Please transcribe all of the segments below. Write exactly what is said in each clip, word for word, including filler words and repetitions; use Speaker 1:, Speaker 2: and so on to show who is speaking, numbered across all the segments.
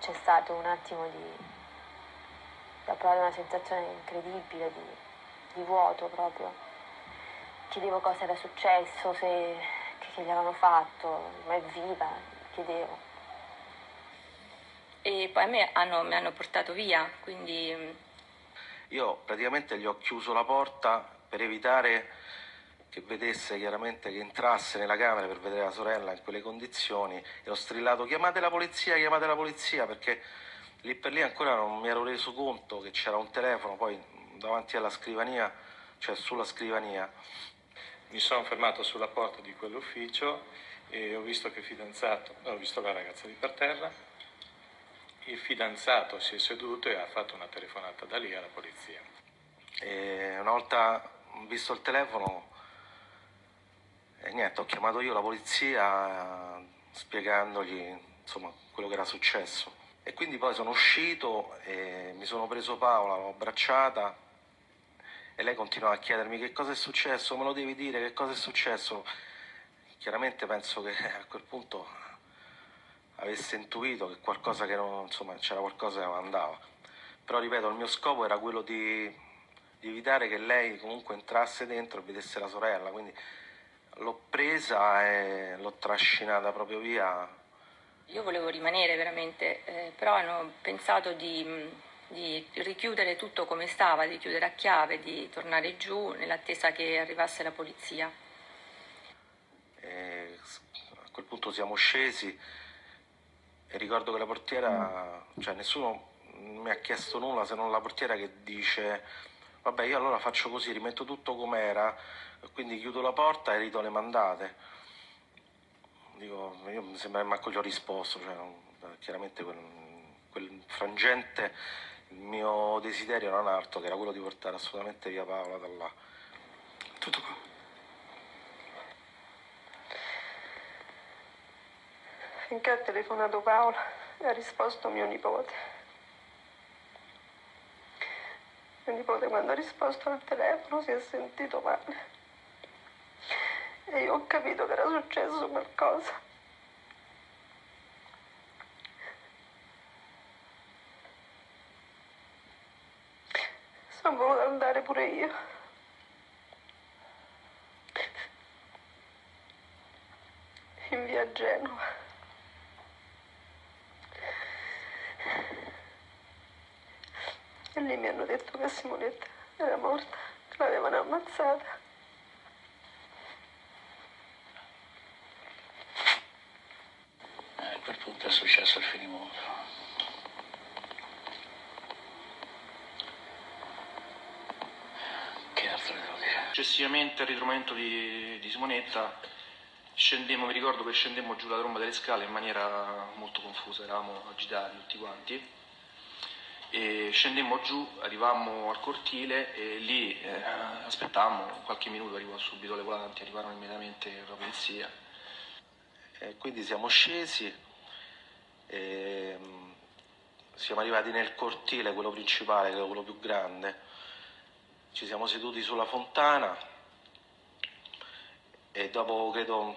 Speaker 1: c'è stato un attimo di... ho provato una sensazione incredibile di, di vuoto proprio. Chiedevo cosa era successo, se, che gli avevano fatto, ma è viva, chiedevo.
Speaker 2: E poi a me hanno, mi hanno portato via, quindi...
Speaker 3: Io praticamente gli ho chiuso la porta per evitare che vedesse chiaramente che entrasse nella camera per vedere la sorella in quelle condizioni, e ho strillato chiamate la polizia, chiamate la polizia, perché lì per lì ancora non mi ero reso conto che c'era un telefono poi davanti alla scrivania, cioè sulla scrivania.
Speaker 4: Mi sono fermato sulla porta di quell'ufficio e ho visto che il fidanzato, ho visto la ragazza lì per terra, il fidanzato si è seduto e ha fatto una telefonata da lì alla polizia.
Speaker 3: E una volta visto il telefono, e niente, ho chiamato io la polizia spiegandogli insomma quello che era successo. E quindi poi sono uscito e mi sono preso Paola, l'ho abbracciata e lei continuava a chiedermi che cosa è successo, me lo devi dire, che cosa è successo. Chiaramente penso che a quel punto avesse intuito che qualcosa che non, insomma, c'era qualcosa che non andava. Però ripeto, il mio scopo era quello di, di evitare che lei comunque entrasse dentro e vedesse la sorella, quindi l'ho presa e l'ho trascinata proprio via.
Speaker 2: Io volevo rimanere veramente, eh, però hanno pensato di, di richiudere tutto come stava, di chiudere a chiave, di tornare giù nell'attesa che arrivasse la polizia.
Speaker 3: E a quel punto siamo scesi e ricordo che la portiera, cioè nessuno mi ha chiesto nulla se non la portiera che dice vabbè, io allora faccio così, rimetto tutto com'era, quindi chiudo la porta e ridò le mandate. Dico, io mi sembra che manco gli ho risposto, cioè, non, chiaramente quel, quel frangente il mio desiderio era un altro, che era quello di portare assolutamente via Paola da là.
Speaker 5: Tutto qua.
Speaker 6: Finché ha telefonato Paola e ha risposto mio nipote. Mio nipote quando ha risposto al telefono si è sentito male. E io ho capito che era successo qualcosa. Sono voluta andare pure io. In via Genova. E lì mi hanno detto che Simonetta era morta, che l'avevano ammazzata.
Speaker 5: A quel punto è successo il finimondo. Che altro devo dire?
Speaker 7: Successivamente al ritrovamento di, di Simonetta scendemmo, mi ricordo che scendemmo giù la tromba delle scale in maniera molto confusa, eravamo agitati tutti quanti. E scendemmo giù, arrivammo al cortile e lì eh, aspettammo qualche minuto, arrivò subito le volanti, arrivarono immediatamente la polizia.
Speaker 3: E quindi siamo scesi e siamo arrivati nel cortile, quello principale, quello più grande. Ci siamo seduti sulla fontana e dopo credo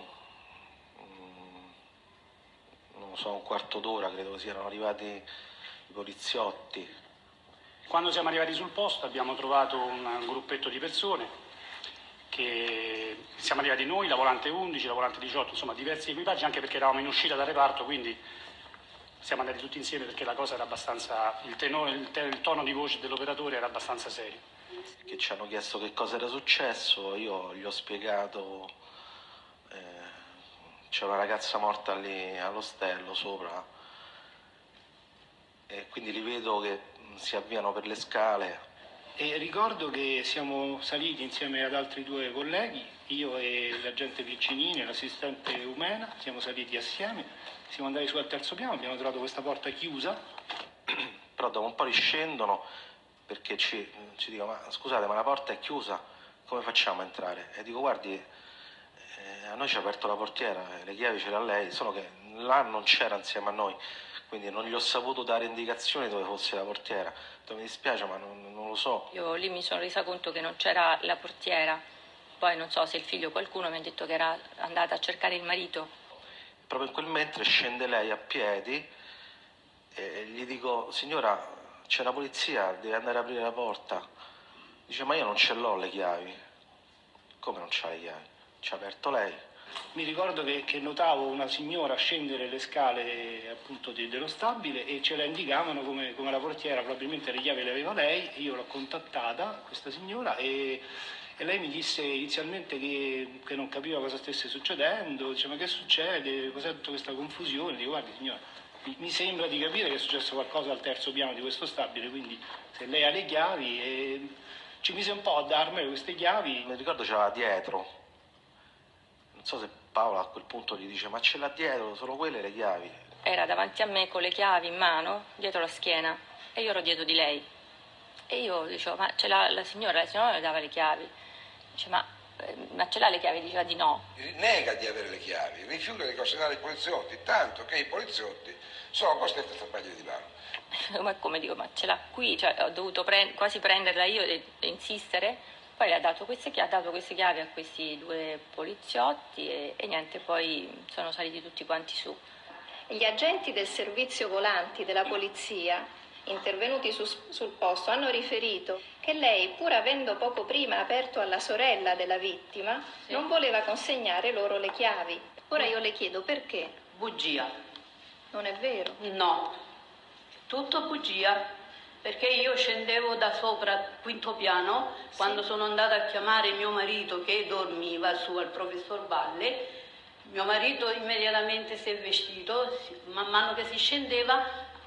Speaker 3: non so un quarto d'ora credo che siano arrivati i poliziotti.
Speaker 8: Quando siamo arrivati sul posto abbiamo trovato un gruppetto di persone, che siamo arrivati noi, la volante undici, la volante diciotto, insomma diversi equipaggi, anche perché eravamo in uscita dal reparto, quindi siamo andati tutti insieme perché la cosa era abbastanza, il, tenore, il, te, il tono di voce dell'operatore era abbastanza serio.
Speaker 3: Che ci hanno chiesto che cosa era successo, io gli ho spiegato, eh, c'è una ragazza morta lì all'ostello sopra, e quindi li vedo che si avviano per le scale.
Speaker 9: E ricordo che siamo saliti insieme ad altri due colleghi, io e l'agente Piccinini, l'assistente Umena, siamo saliti assieme, siamo andati su al terzo piano, abbiamo trovato questa porta chiusa.
Speaker 3: Però dopo un po' riscendono perché ci, ci dicono, ma scusate, ma la porta è chiusa, come facciamo a entrare? E dico, guardi, eh, a noi ci ha aperto la portiera, le chiavi ce le ha lei, solo che là non c'era insieme a noi, quindi non gli ho saputo dare indicazioni dove fosse la portiera. Mi dispiace, ma non, non lo so.
Speaker 2: Io lì mi sono resa conto che non c'era la portiera, poi non so se il figlio o qualcuno mi ha detto che era andata a cercare il marito.
Speaker 3: Proprio in quel mentre scende lei a piedi e gli dico, signora, c'è la polizia, deve andare a aprire la porta. Dice, ma io non ce l'ho le chiavi. Come non c'ha le chiavi? Ci ha aperto lei.
Speaker 9: Mi ricordo che, che notavo una signora scendere le scale appunto di, dello stabile e ce la indicavano come, come la portiera, probabilmente le chiavi le aveva lei. Io l'ho contattata, questa signora, e, e lei mi disse inizialmente che, che non capiva cosa stesse succedendo. Dice, ma che succede? Cos'è tutta questa confusione? Dico, guardi signora, mi, mi sembra di capire che è successo qualcosa al terzo piano di questo stabile, quindi se lei ha le chiavi... E ci mise un po' a darmele queste chiavi.
Speaker 3: Mi ricordo c'era dietro. Non so se Paola a quel punto gli dice, ma ce l'ha dietro, sono quelle le chiavi.
Speaker 2: Era davanti a me con le chiavi in mano, dietro la schiena, e io ero dietro di lei. E io dicevo, ma ce l'ha la signora? La signora le dava le chiavi. Dice, ma, ma ce l'ha le chiavi? Diceva di no.
Speaker 10: Nega di avere le chiavi, rifiuta di consegnare i poliziotti, tanto che i poliziotti sono costretti a strappargli di mano.
Speaker 2: Ma come dico, ma ce l'ha qui? Cioè, ho dovuto pre- quasi prenderla io e, e insistere. Poi le ha dato queste chiavi, ha dato queste chiavi a questi due poliziotti e, e niente, poi sono saliti tutti quanti su.
Speaker 11: Gli agenti del servizio volanti della polizia, intervenuti su, sul posto, hanno riferito che lei, pur avendo poco prima aperto alla sorella della vittima, sì, non voleva consegnare loro le chiavi. Ora io le chiedo perché.
Speaker 12: Bugia.
Speaker 11: Non è vero?
Speaker 12: No, tutto bugia. Perché io scendevo da sopra, quinto piano, sì, quando sono andata a chiamare mio marito che dormiva su al professor Valle. Mio marito immediatamente si è vestito, man mano che si scendeva,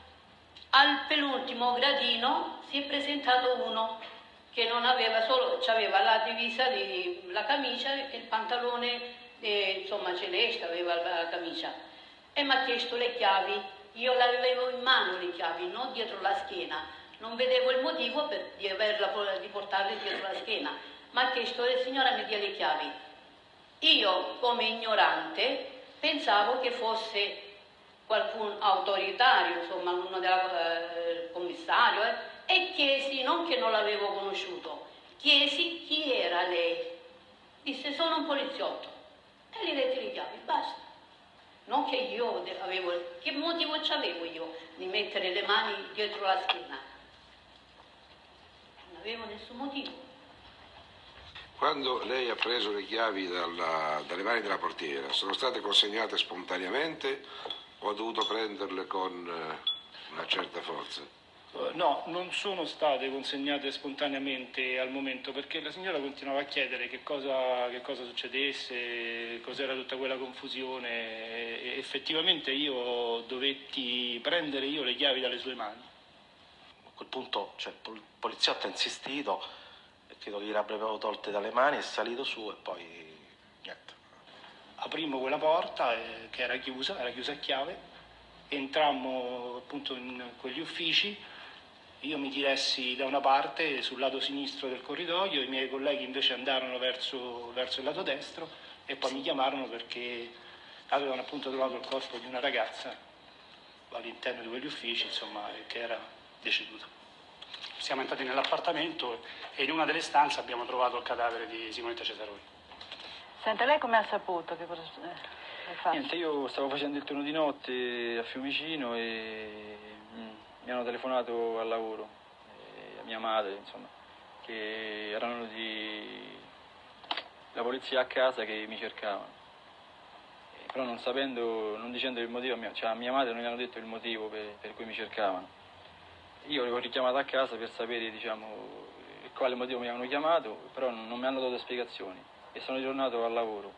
Speaker 12: al penultimo gradino si è presentato uno che non aveva solo, aveva la divisa, di, la camicia e il pantalone, eh, insomma celeste, aveva la camicia, e mi ha chiesto le chiavi. Io le avevo in mano le chiavi, non dietro la schiena. Non vedevo il motivo per, di, averla, di portarle dietro la schiena. Mi ha chiesto, signora mi dia le chiavi. Io, come ignorante, pensavo che fosse qualcun autoritario, insomma, uno del eh, commissario, eh, e chiesi, non che non l'avevo conosciuto, chiesi chi era lei. Disse, sono un poliziotto. E gli detti le chiavi, basta. Non che io avevo, che motivo c'avevo io di mettere le mani dietro la schiena? Non avevo nessun motivo.
Speaker 10: Quando lei ha preso le chiavi dalla, dalle mani della portiera, sono state consegnate spontaneamente o ha dovuto prenderle con una certa forza?
Speaker 9: No, non sono state consegnate spontaneamente al momento, perché la signora continuava a chiedere che cosa, che cosa succedesse, cos'era tutta quella confusione, e effettivamente io dovetti prendere io le chiavi dalle sue mani.
Speaker 3: A quel punto, cioè, il poliziotto ha insistito, e credo che gliel'avrebbero tolte dalle mani, è salito su e poi niente.
Speaker 9: Aprimmo quella porta eh, che era chiusa, era chiusa a chiave, entrammo appunto in quegli uffici. Io mi diressi da una parte, sul lato sinistro del corridoio, i miei colleghi invece andarono verso, verso il lato destro e poi sì, mi chiamarono perché avevano appunto trovato il corpo di una ragazza all'interno di quegli uffici, insomma, che era deceduta.
Speaker 8: Siamo entrati nell'appartamento e in una delle stanze abbiamo trovato il cadavere di Simonetta Cesaroni.
Speaker 13: Senta, lei come ha saputo? Che cosa hai fatto?
Speaker 14: Niente, io stavo facendo il turno di notte a Fiumicino e mi hanno telefonato al lavoro, eh, a mia madre, insomma, che erano di la polizia a casa che mi cercavano. Eh, però non sapendo, non dicendo il motivo, cioè a mia madre non gli hanno detto il motivo per, per cui mi cercavano. Io l'ho richiamato a casa per sapere, diciamo, quale motivo mi avevano chiamato, però non, non mi hanno dato spiegazioni e sono ritornato al lavoro.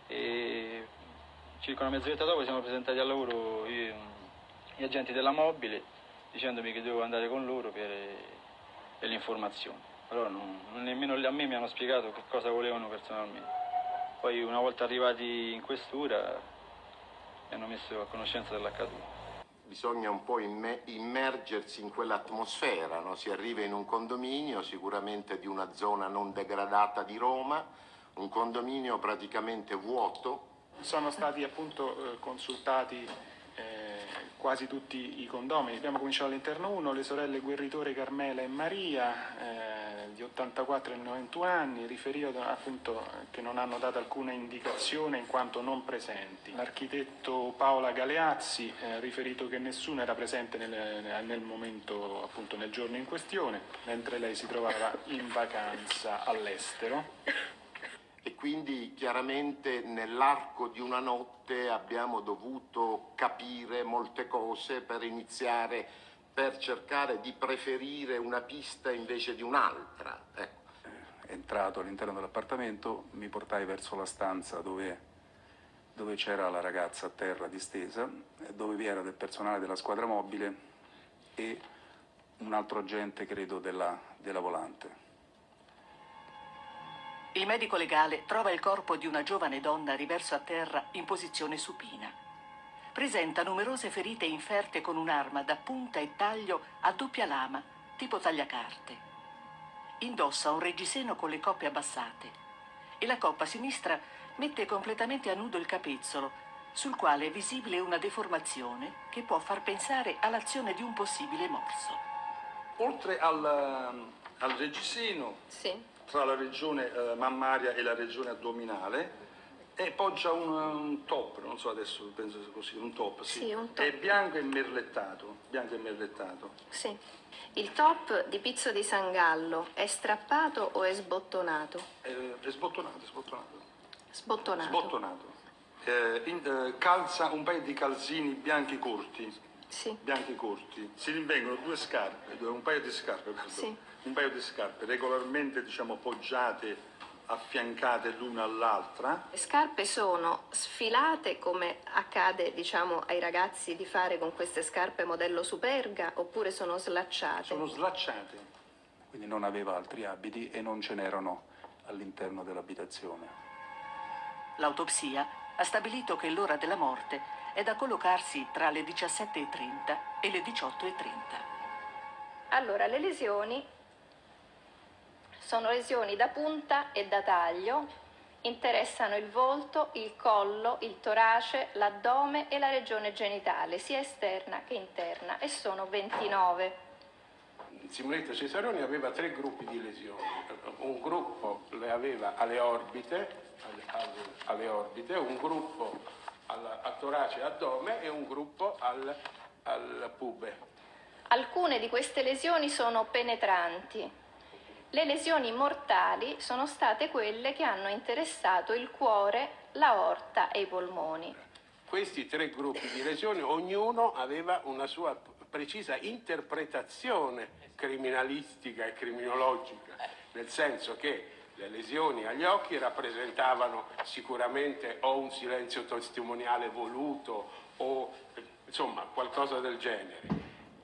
Speaker 14: E circa una mezz'oretta dopo siamo presentati al lavoro io, gli agenti della mobile, dicendomi che dovevo andare con loro per, per le informazioni. Però non, non nemmeno a me mi hanno spiegato che cosa volevano personalmente. Poi una volta arrivati in questura mi hanno messo a conoscenza dell'accaduto.
Speaker 10: Bisogna un po' imme- immergersi in quell'atmosfera, no? Si arriva in un condominio sicuramente di una zona non degradata di Roma, un condominio praticamente vuoto.
Speaker 9: Sono stati appunto eh, consultati eh, quasi tutti i condomini. Abbiamo cominciato all'interno uno, le sorelle Guerritore Carmela e Maria, eh, di ottantaquattro e novantuno anni, riferivano appunto che non hanno dato alcuna indicazione in quanto non presenti. L'architetto Paola Galeazzi ha eh, riferito che nessuno era presente nel, nel momento, appunto nel giorno in questione, mentre lei si trovava in vacanza all'estero.
Speaker 10: E quindi chiaramente nell'arco di una notte abbiamo dovuto capire molte cose per iniziare, per cercare di preferire una pista invece di un'altra. Ecco.
Speaker 15: Entrato all'interno dell'appartamento mi portai verso la stanza dove, dove c'era la ragazza a terra distesa, dove vi era del personale della squadra mobile e un altro agente, credo, della, della volante.
Speaker 16: Il medico legale trova il corpo di una giovane donna riverso a terra in posizione supina. Presenta numerose ferite inferte con un'arma da punta e taglio a doppia lama, tipo tagliacarte. Indossa un reggiseno con le coppe abbassate e la coppa sinistra mette completamente a nudo il capezzolo, sul quale è visibile una deformazione che può far pensare all'azione di un possibile morso.
Speaker 17: Oltre al, al reggiseno,
Speaker 11: sì.
Speaker 17: tra la regione eh, mammaria e la regione addominale, e poggia un, un top, non so adesso penso sia così, un top, sì.
Speaker 11: Sì, un top.
Speaker 17: È bianco e merlettato, bianco e merlettato.
Speaker 11: Sì. Il top di Pizzo di San Gallo è strappato o è sbottonato?
Speaker 17: È, è sbottonato, sbottonato.
Speaker 11: Sbottonato.
Speaker 17: Sbottonato. Eh, in, eh, calza un paio di calzini bianchi corti.
Speaker 11: Sì.
Speaker 17: Bianchi corti. Si rinvengono due scarpe, due, un paio di scarpe, pardon.
Speaker 11: Sì.
Speaker 17: Un paio di scarpe regolarmente, diciamo, poggiate, affiancate l'una all'altra.
Speaker 11: Le scarpe sono sfilate come accade, diciamo, ai ragazzi di fare con queste scarpe modello Superga, oppure sono slacciate?
Speaker 17: Sono slacciate.
Speaker 15: Quindi non aveva altri abiti e non ce n'erano all'interno dell'abitazione.
Speaker 16: L'autopsia ha stabilito che l'ora della morte è da collocarsi tra le diciassette e trenta e le diciotto e trenta.
Speaker 11: Allora, le lesioni sono lesioni da punta e da taglio, interessano il volto, il collo, il torace, l'addome e la regione genitale, sia esterna che interna, e sono ventinove.
Speaker 18: Simonetta Cesaroni aveva tre gruppi di lesioni. Un gruppo le aveva alle orbite, alle, alle orbite un gruppo al, al torace e addome e un gruppo al, al pube.
Speaker 11: Alcune di queste lesioni sono penetranti. Le lesioni mortali sono state quelle che hanno interessato il cuore, l'aorta e i polmoni.
Speaker 18: Questi tre gruppi di lesioni, ognuno aveva una sua precisa interpretazione criminalistica e criminologica, nel senso che le lesioni agli occhi rappresentavano sicuramente o un silenzio testimoniale voluto o insomma qualcosa del genere.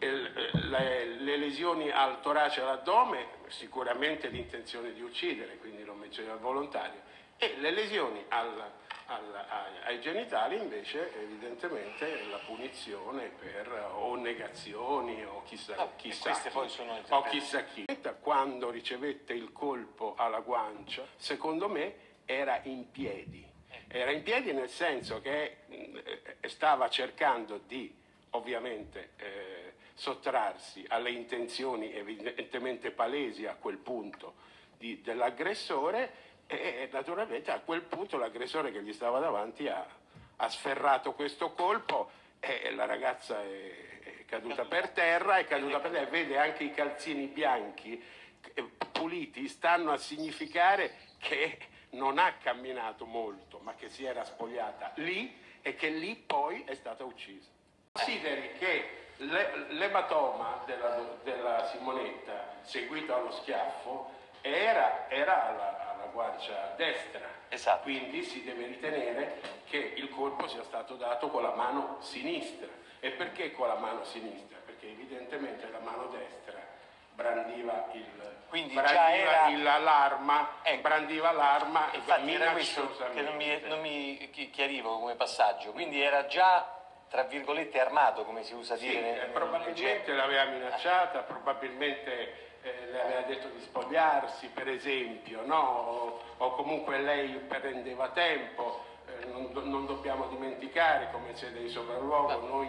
Speaker 18: Le, le lesioni al torace e all'addome sicuramente l'intenzione di uccidere, quindi lo menziona volontario, e le lesioni al, al, ai, ai genitali invece evidentemente la punizione per o negazioni o chissà, no, chissà chi, poi sono o chissà chi. Quando ricevette il colpo alla guancia, secondo me era in piedi, era in piedi nel senso che eh, stava cercando di ovviamente eh, sottrarsi alle intenzioni evidentemente palesi a quel punto di, dell'aggressore e naturalmente a quel punto l'aggressore che gli stava davanti ha, ha sferrato questo colpo e la ragazza è, è caduta per terra, è caduta per terra, vede anche i calzini bianchi puliti, stanno a significare che non ha camminato molto ma che si era spogliata lì e che lì poi è stata uccisa. Consideri che l'ematoma della, della Simonetta, seguito allo schiaffo, era, era alla, alla guancia destra. Esatto. Quindi si deve ritenere che il colpo sia stato dato con la mano sinistra. E perché con la mano sinistra? Perché evidentemente la mano destra brandiva il... Quindi già era il, l'arma, ecco, brandiva l'arma.
Speaker 19: Infatti era questo che non mi, non mi chiarivo come passaggio. Quindi era già, tra virgolette, armato, come si usa
Speaker 18: sì,
Speaker 19: dire. Nel,
Speaker 18: eh, probabilmente l'aveva minacciata, probabilmente eh, le aveva detto di spogliarsi, per esempio, no? o, o comunque lei prendeva tempo. Eh, non, non dobbiamo dimenticare, come sede di sopralluogo, noi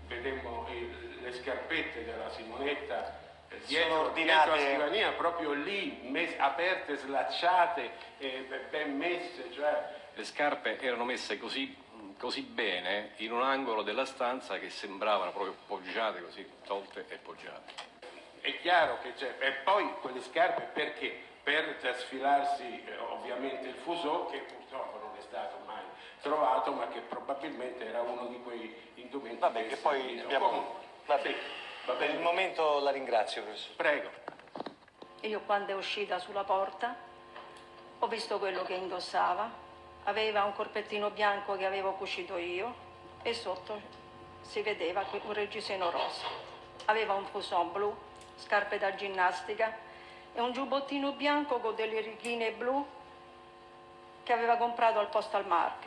Speaker 18: vedemmo il, le scarpette della Simonetta eh, dietro,
Speaker 19: Sono ordinate...
Speaker 18: dietro a scrivania, proprio lì, mes- aperte, slacciate, eh, ben messe, cioè...
Speaker 20: Le scarpe erano messe così, così bene in un angolo della stanza che sembravano proprio poggiate così, tolte e poggiate.
Speaker 18: È chiaro che c'è, e poi quelle scarpe perché? Per trasfilarsi eh, ovviamente il fuso, che purtroppo non è stato mai trovato, ma che probabilmente era uno di quei indumenti.
Speaker 19: Vabbè, che poi abbiamo... Vabbè,
Speaker 18: va
Speaker 19: per il momento la ringrazio, professore.
Speaker 18: Prego.
Speaker 12: Io quando è uscita sulla porta ho visto quello che indossava, aveva un corpettino bianco che avevo cucito io e sotto si vedeva un reggiseno rosa. Aveva un fuson blu, scarpe da ginnastica e un giubbottino bianco con delle righine blu che aveva comprato al Postal Market.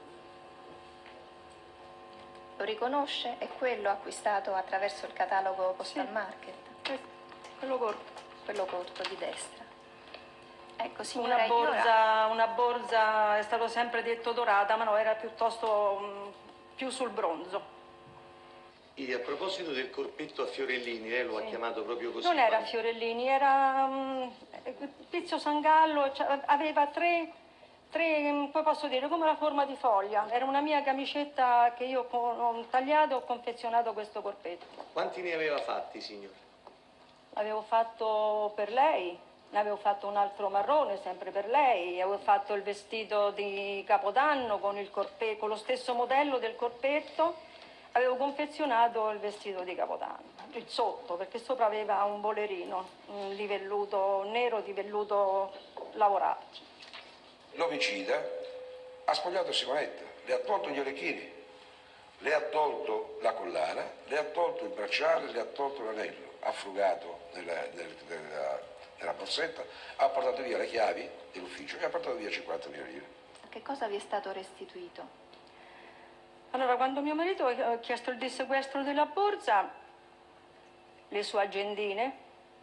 Speaker 11: Lo riconosce? È quello acquistato attraverso il catalogo Postal
Speaker 12: Sì.
Speaker 11: Market?
Speaker 12: Quello corto.
Speaker 11: Quello corto di destra. Ecco, signora,
Speaker 12: Una borsa,
Speaker 11: ora...
Speaker 12: una borsa, è stato sempre detto dorata, ma no, era piuttosto mh, più sul bronzo.
Speaker 19: E a proposito del corpetto a fiorellini, lei lo
Speaker 12: Sì.
Speaker 19: ha chiamato proprio così?
Speaker 12: Non era fiorellini, era um, pizzo sangallo, cioè, aveva tre, tre, um, come posso dire, come la forma di foglia. Era una mia camicetta che io ho tagliato e ho confezionato questo corpetto.
Speaker 19: Quanti ne aveva fatti, signora?
Speaker 12: L'avevo fatto per lei, ne avevo fatto un altro marrone sempre per lei, avevo fatto il vestito di Capodanno con, il corpe- con lo stesso modello del corpetto, avevo confezionato il vestito di Capodanno, il sotto, perché sopra aveva un bolerino, un di velluto nero, di velluto lavorato.
Speaker 21: L'omicida ha spogliato Simonetta, le ha tolto gli orecchini, le ha tolto la collana, le ha tolto il bracciale, le ha tolto l'anello, ha frugato nella, nella, nella, nella borsetta, ha portato via le chiavi dell'ufficio e ha portato via cinquantamila lire.
Speaker 11: Che cosa vi è stato restituito?
Speaker 12: Allora, quando mio marito ha chiesto il dissequestro della borsa, le sue agendine,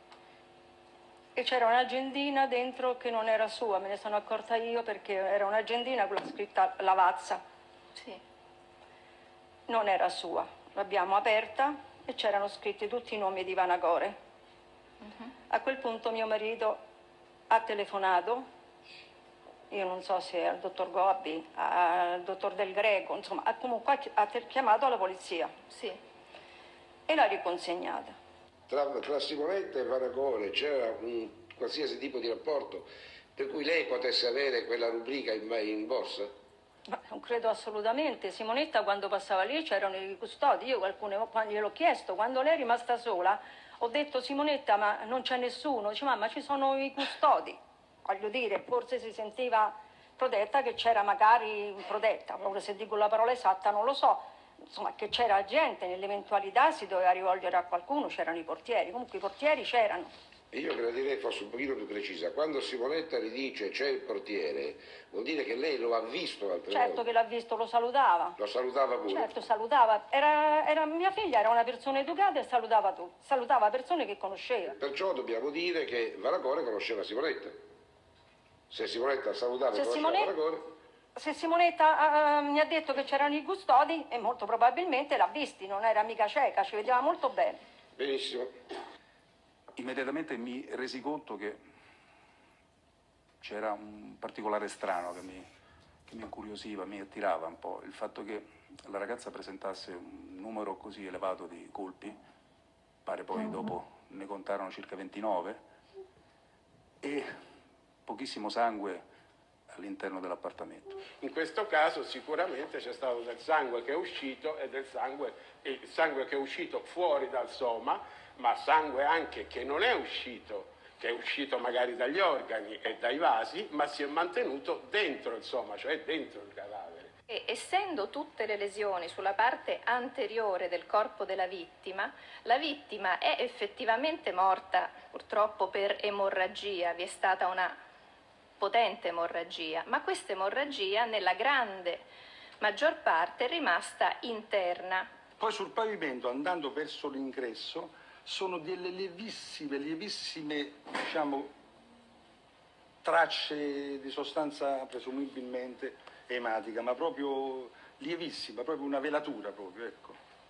Speaker 12: e c'era un'agendina dentro che non era sua, me ne sono accorta io perché era un'agendina con la scritta Lavazza.
Speaker 11: Sì.
Speaker 12: Non era sua, l'abbiamo aperta e c'erano scritti tutti i nomi di Vanacore.
Speaker 11: Uh-huh.
Speaker 12: A quel punto mio marito ha telefonato, io non so se al dottor Gobbi, al dottor Del Greco, insomma, ha comunque ha chiamato la polizia.
Speaker 11: Sì.
Speaker 12: E l'ha riconsegnata.
Speaker 21: Tra, tra Simonetta e Vanacore c'era un qualsiasi tipo di rapporto per cui lei potesse avere quella rubrica in, in borsa?
Speaker 12: Ma non credo assolutamente. Simonetta quando passava lì c'erano i custodi, io alcune volte gliel'ho chiesto, quando lei è rimasta sola ho detto Simonetta ma non c'è nessuno, dice mamma ci sono i custodi, voglio dire forse si sentiva protetta, che c'era magari protetta, proprio se dico la parola esatta non lo so, insomma che c'era gente, nell'eventualità si doveva rivolgere a qualcuno, c'erano i portieri, comunque i portieri c'erano.
Speaker 21: Io gradirei fosse un pochino più precisa. Quando Simonetta ridice c'è il portiere, vuol dire che lei lo ha visto altre
Speaker 12: Certo
Speaker 21: volte?
Speaker 12: che l'ha visto, lo salutava.
Speaker 21: Lo salutava pure?
Speaker 12: Certo, salutava. Era, era, mia figlia era una persona educata e salutava tutti, salutava persone che conosceva.
Speaker 21: Perciò dobbiamo dire che Vanacore conosceva Simonetta. Se Simonetta salutava e
Speaker 12: Se
Speaker 21: conosceva
Speaker 12: Simonetta-
Speaker 21: Vanacore...
Speaker 12: Se Simonetta uh, mi ha detto che c'erano i custodi, e molto probabilmente l'ha visti, non era mica cieca, ci vedeva molto bene.
Speaker 21: Benissimo.
Speaker 15: Immediatamente mi resi conto che c'era un particolare strano che mi, che mi incuriosiva, mi attirava un po', il fatto che la ragazza presentasse un numero così elevato di colpi, pare poi dopo ne contarono circa ventinove, e pochissimo sangue all'interno dell'appartamento.
Speaker 18: In questo caso sicuramente c'è stato del sangue che è uscito e del sangue, il sangue che è uscito fuori dal soma, ma sangue anche che non è uscito, che è uscito magari dagli organi e dai vasi, ma si è mantenuto dentro il soma, cioè dentro il cadavere.
Speaker 11: E essendo tutte le lesioni sulla parte anteriore del corpo della vittima, la vittima è effettivamente morta purtroppo per emorragia, vi è stata una potente emorragia, ma questa emorragia nella grande maggior parte è rimasta interna.
Speaker 17: Poi sul pavimento, andando verso l'ingresso, sono delle lievissime, lievissime, diciamo, tracce di sostanza presumibilmente ematica, ma proprio lievissima, proprio una velatura proprio, ecco.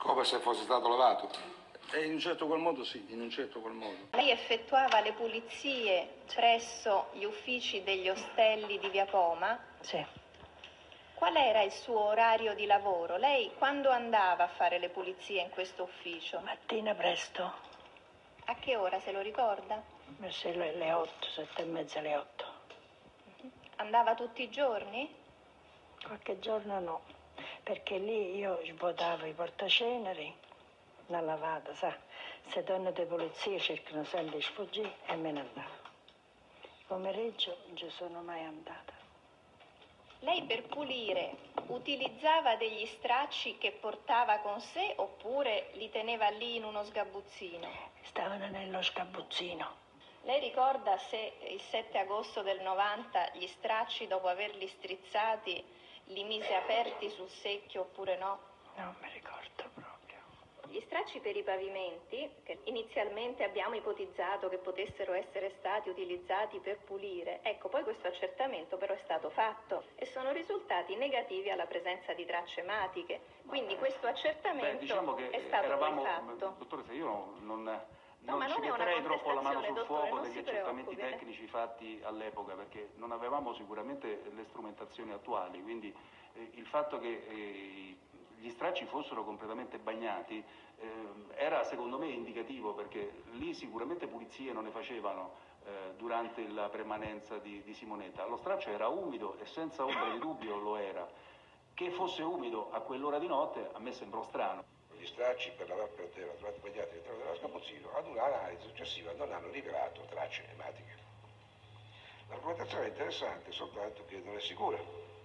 Speaker 17: Come se fosse stato lavato? E in un certo qual modo sì, in un certo qual modo.
Speaker 11: Lei effettuava le pulizie presso gli uffici degli ostelli di Via Poma?
Speaker 6: Sì.
Speaker 11: Qual era il suo orario di lavoro? Lei quando andava a fare le pulizie in questo ufficio?
Speaker 6: Mattina presto.
Speaker 11: A che ora, se lo ricorda?
Speaker 6: Verso le, le otto, sette e mezza, le otto.
Speaker 11: Andava tutti i giorni?
Speaker 6: Qualche giorno no, perché lì io svuotavo i portaceneri, una lavata, sa. Se donne di polizia cercano sempre di sfuggire e me ne andavo. Pomeriggio non ci sono mai andata.
Speaker 11: Lei per pulire utilizzava degli stracci che portava con sé oppure li teneva lì in uno sgabuzzino?
Speaker 6: Stavano nello sgabuzzino.
Speaker 11: Lei ricorda se il sette agosto del novanta gli stracci, dopo averli strizzati, li mise aperti sul secchio oppure no?
Speaker 6: Non mi ricordo proprio.
Speaker 11: Gli stracci per i pavimenti, che inizialmente abbiamo ipotizzato che potessero essere stati utilizzati per pulire, ecco, poi questo accertamento però è stato fatto e sono risultati negativi alla presenza di tracce ematiche. Quindi questo accertamento
Speaker 15: Beh, diciamo che
Speaker 11: è stato
Speaker 15: eravamo,
Speaker 11: poi fatto.
Speaker 15: Dottoressa, io non, non
Speaker 11: No, ma
Speaker 15: ci
Speaker 11: non è una
Speaker 15: metterei troppo la mano sul
Speaker 11: contestazione, dottore,
Speaker 15: fuoco
Speaker 11: non
Speaker 15: degli
Speaker 11: si
Speaker 15: accertamenti
Speaker 11: preoccupi, eh.
Speaker 15: tecnici fatti all'epoca, perché non avevamo sicuramente le strumentazioni attuali, quindi eh, il fatto che eh, gli stracci fossero completamente bagnati eh, era secondo me indicativo, perché lì sicuramente pulizie non ne facevano eh, durante la permanenza di, di Simonetta. Lo straccio era umido e senza ombra di dubbio lo era. Che fosse umido a quell'ora di notte a me sembrò strano.
Speaker 21: Gli stracci per lavar per terra trovati bagnati all'interno dello sgabuzzino, ad un'analisi successiva non hanno rivelato tracce ematiche. L'argomentazione è interessante, soltanto che non è sicura,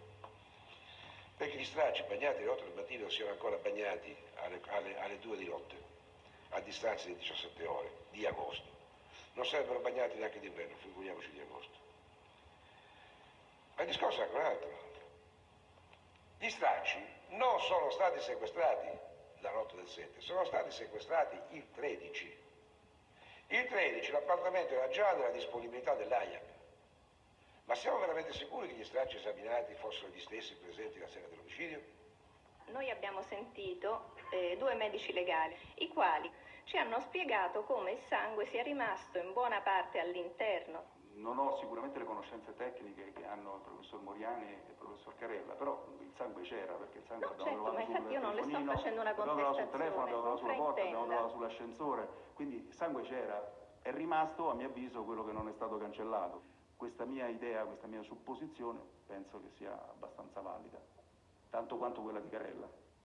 Speaker 21: perché gli stracci bagnati alle otto del mattino siano ancora bagnati alle, alle, alle due di notte, a distanza di diciassette ore, di agosto. Non sarebbero bagnati neanche d'inverno, figuriamoci di agosto. Ma il discorso è anche un altro. Gli stracci non sono stati sequestrati la notte del sette, sono stati sequestrati il tredici. Il tredici l'appartamento era già nella disponibilità dell'A I A P. Ma siamo veramente sicuri che gli stracci esaminati fossero gli stessi presenti la sera dell'omicidio?
Speaker 11: Noi abbiamo sentito eh, due medici legali, i quali ci hanno spiegato come il sangue sia rimasto in buona parte all'interno.
Speaker 15: Non ho sicuramente le conoscenze tecniche che hanno il professor Moriani e il professor Carella, però il sangue c'era, perché il sangue
Speaker 11: No,
Speaker 15: l'abbiamo
Speaker 11: certo,
Speaker 15: trovato
Speaker 11: ma
Speaker 15: sul
Speaker 11: infatti io non le sto
Speaker 15: telefonino,
Speaker 11: facendo una
Speaker 15: l'abbiamo trovato sul
Speaker 11: contestazione,
Speaker 15: telefono, l'abbiamo trovato
Speaker 11: non
Speaker 15: sulla porta, l'abbiamo
Speaker 11: fraintenda.
Speaker 15: trovato sull'ascensore, quindi il sangue c'era, è rimasto a mio avviso quello che non è stato cancellato. Questa mia idea, questa mia supposizione penso che sia abbastanza valida, tanto quanto quella di Carella.